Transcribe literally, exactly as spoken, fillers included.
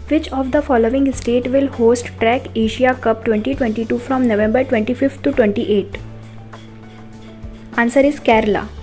Which of the following state will host Track Asia Cup twenty twenty-two from November twenty-fifth to twenty-eighth? Answer is Kerala.